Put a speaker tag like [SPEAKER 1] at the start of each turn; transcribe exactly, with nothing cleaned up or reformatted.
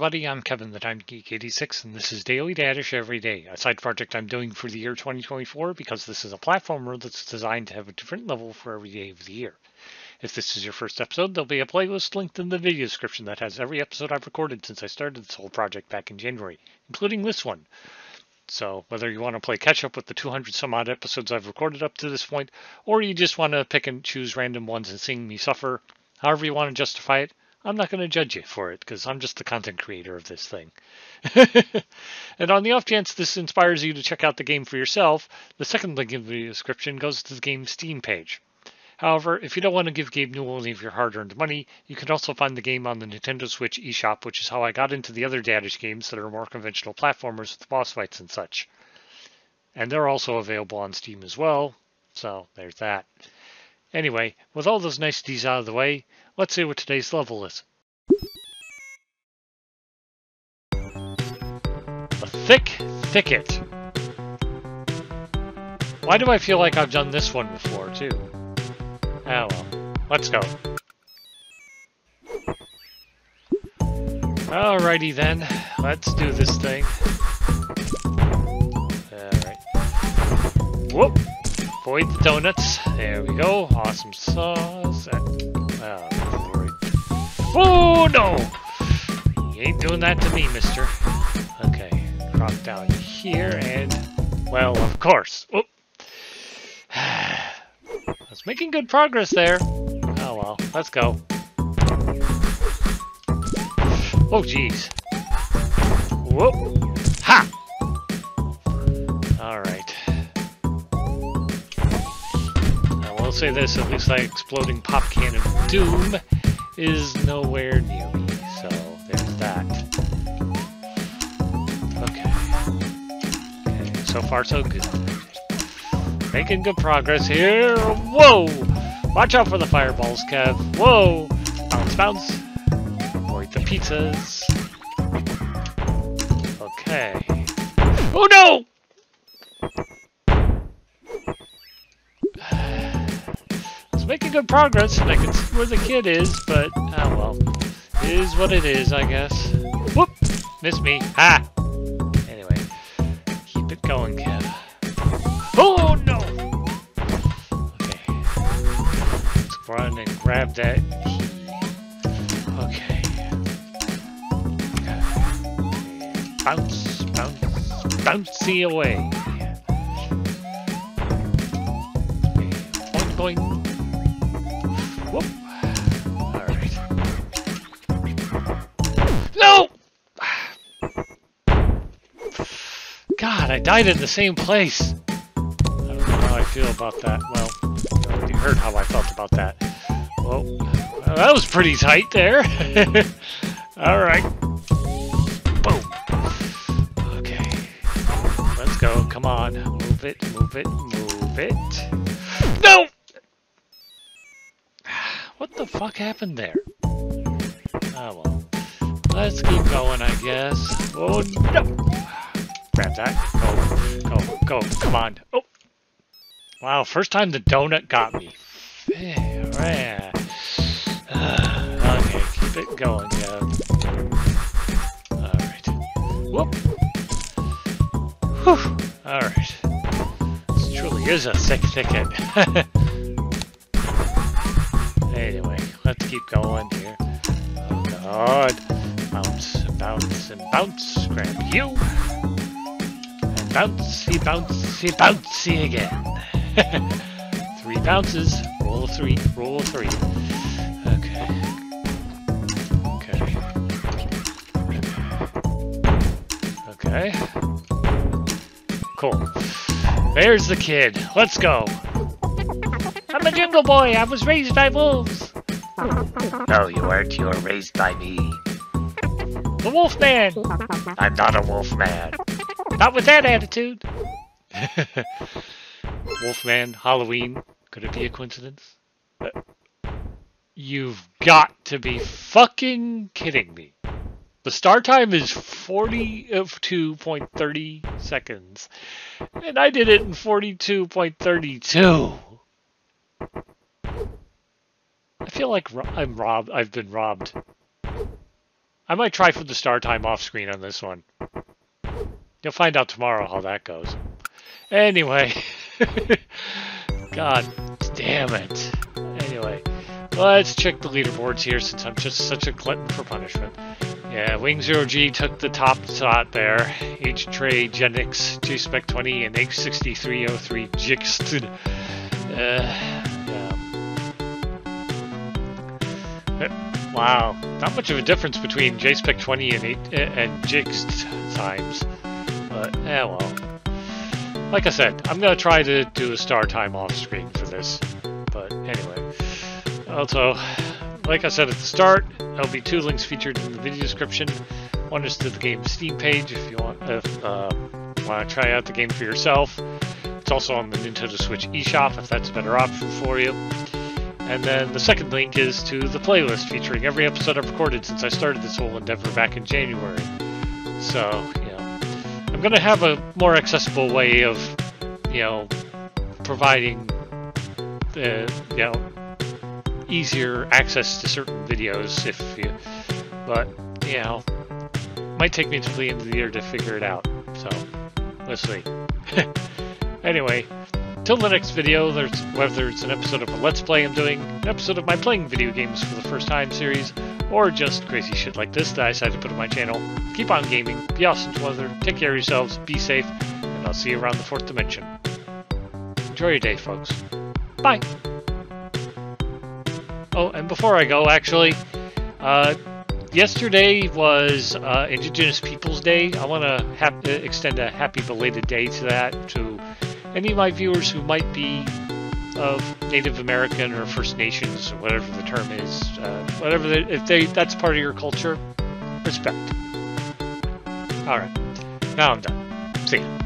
[SPEAKER 1] everybody, I'm Kevin the Time Geek eighty-six, and this is Daily Dadish Every Day, a side project I'm doing for the year twenty twenty-four because this is a platformer that's designed to have a different level for every day of the year. If this is your first episode, there'll be a playlist linked in the video description that has every episode I've recorded since I started this whole project back in January, including this one. So whether you want to play catch-up with the two hundred some odd episodes I've recorded up to this point, or you just want to pick and choose random ones and sing me suffer, however you want to justify it, I'm not going to judge you for it, because I'm just the content creator of this thing. And on the off chance this inspires you to check out the game for yourself, the second link in the description goes to the game's Steam page. However, if you don't want to give Gabe Newell any of your hard-earned money, you can also find the game on the Nintendo Switch eShop, which is how I got into the other Dadish games that are more conventional platformers with boss fights and such. And they're also available on Steam as well, so there's that. Anyway, with all those niceties out of the way, let's see what today's level is. The Thick Thicket. Why do I feel like I've done this one before, too? Oh well, let's go. Alrighty then, let's do this thing. Alright. Whoop! Avoid the donuts. There we go. Awesome sauce. Oh, glory. Oh no! You ain't doing that to me, mister. Okay, drop down here and, well, of course. Whoop! I was making good progress there. Oh well, let's go. Oh jeez. Whoop! Ha! Alright. I will say this, at least that exploding pop can of doom is nowhere near me, so there's that. Okay. Okay, so far so good. Making good progress here. Whoa! Watch out for the fireballs, Kev. Whoa! Bounce, bounce. Avoid the pizzas. Okay. Oh no! I was making good progress, and I can see where the kid is, but oh well. It is what it is, I guess. Whoop! Miss me. Ha! Anyway, keep it going, Kev. Oh no! Okay. Let's run and grab that key. Okay. Okay. Bounce, bounce, bouncy away. Okay. Boing, boing. Whoop. Alright. No! God, I died in the same place. How I feel about that. Well, you already heard how I felt about that. Well, well that was pretty tight there. Alright. Boom. Okay. Let's go. Come on. Move it, move it, move it. No! What the fuck happened there? Oh well. Let's keep going, I guess. Oh no! Grab that. Go, go, go. Come on. Oh! Wow, first time the donut got me. Yeah. Uh, okay, keep it going, yeah. Alright. Whoop. Whew. Alright. This truly is a thick thicket. Anyway, let's keep going here. Oh god. Bounce, bounce, and bounce. Grab you. And bouncy, bouncy, bouncy again. Three bounces. Roll a three. Roll a three. Okay. Okay. Okay. Cool. There's the kid. Let's go. I'm a jungle boy. I was raised by wolves. No, you weren't. You were raised by me. The wolf man. I'm not a wolf man. Not with that attitude. Wolfman, Halloween. Could it be a coincidence? Uh, you've got to be fucking kidding me. The start time is forty-two point three seconds. And I did it in forty-two point three two. I feel like ro I'm robbed. I've been robbed. I might try for the start time off screen on this one. You'll find out tomorrow how that goes. Anyway, God damn it. Anyway, let's check the leaderboards here since I'm just such a glutton for punishment. Yeah, Wing zero G took the top spot there. H Trey, Genix, J Spec twenty, and H sixty-three oh three Jixted. Uh, yeah. Wow, not much of a difference between J Spec twenty and and Jixed times. But, eh, well. Like I said, I'm going to try to do a star time off screen for this. But anyway. Also, like I said at the start, there'll be two links featured in the video description. One is to the game's Steam page if you want, if, uh, want to try out the game for yourself. It's also on the Nintendo Switch eShop if that's a better option for you. And then the second link is to the playlist featuring every episode I've recorded since I started this whole endeavor back in January. So, you know, I'm going to have a more accessible way of, you know, providing, uh, you know, easier access to certain videos if you, but, you know, might take me until the end of the year to figure it out. So, let's see. Anyway, till the next video, there's, whether it's an episode of a Let's Play I'm doing, an episode of my playing video games for the first time series, or just crazy shit like this that I decided to put on my channel, keep on gaming, be awesome to weather, take care of yourselves, be safe, and I'll see you around the fourth dimension. Enjoy your day, folks. Bye! Oh, and before I go, actually, uh, yesterday was uh, Indigenous Peoples Day. I want to ha extend a happy belated day to that to any of my viewers who might be of Native American or First Nations or whatever the term is. Uh, whatever, the, if they that's part of your culture, respect. All right, now I'm done. See ya.